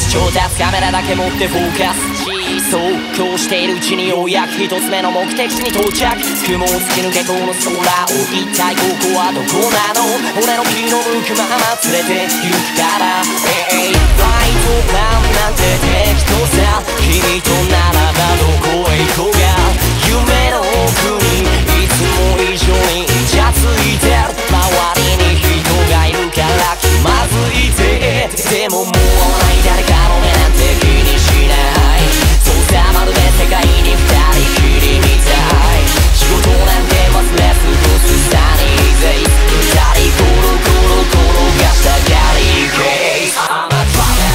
調達カメラだけ持ってフォーカスそうこうしているうちにようやく一つ目の目的地に到着雲を突き抜けこの空を一体ここはどこなの俺の気の向くまま連れて行くからフライトプランなんて適当さ君とならばどこへ行こうが夢の奥にいつも以上にイチャついてる周りに人がいるから気まずいてでももうない誰かの目なんて気にしないそうさまるで世界に二人きりみたい仕事なんて忘れ過ごすサニーデイ二人コロコロ転がしたキャリーケース I'm a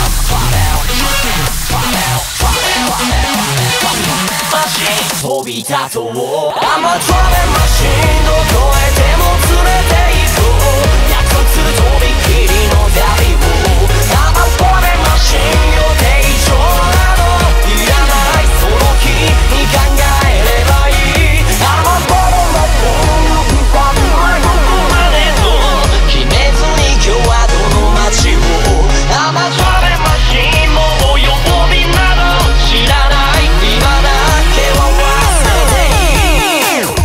travel 飛び立とう I'm a travel machine どこへでも連れて行こう約束するとびっきりの旅を I'm a travel machine 予定上などいらないその気に考えればいい I'm a travel machine 行きたくないどこまでと決めずに今日はどの街を I'm a travel machine もう曜日など知らない今だけは忘れていい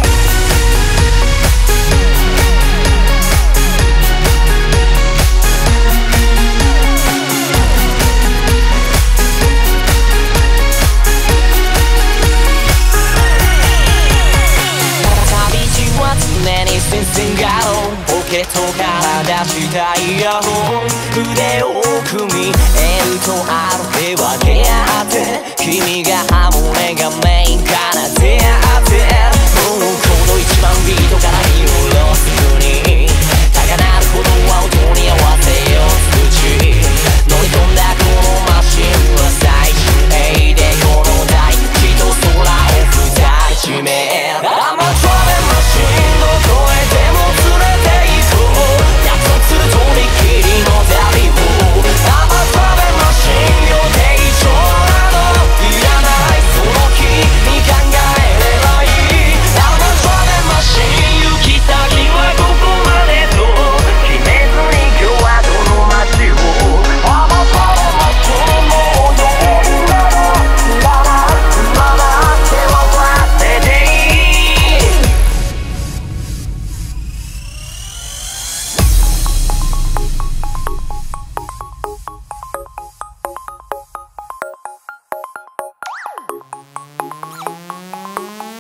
旅路は常に新鮮ガロンポケットから出したイヤホン腕を組み L と R で分け合って君がハモネがメインから出会ってもうこの一番ビートから身を下ろすに高鳴るほどは音に合わせよう通知乗り込んだこのマシンは最終でこの大地と空を二人締め I'm a travel machine どこへでも連れて行こう約束するとびっきりの旅を I'm a travel machine 予定上などいらないその気に考えればいい I'm a travel machine 行き先はここまでと決めずに今日はどの街を I'm a travel machine もう曜日などいらない今だけは忘れていい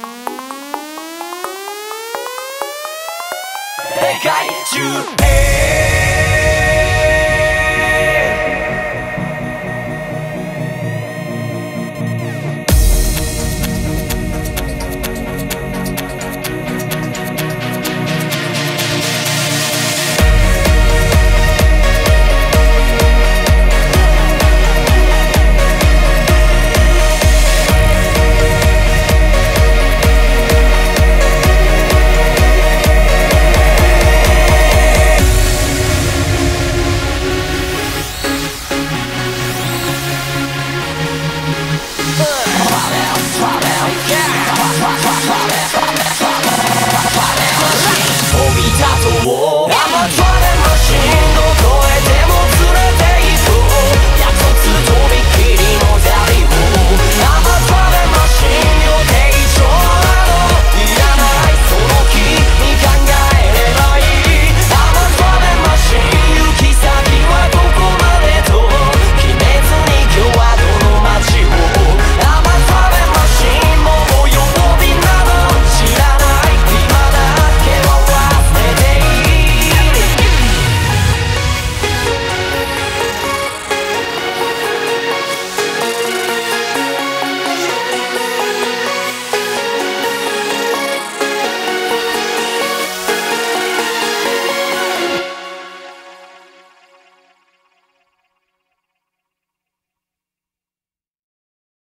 世界中へ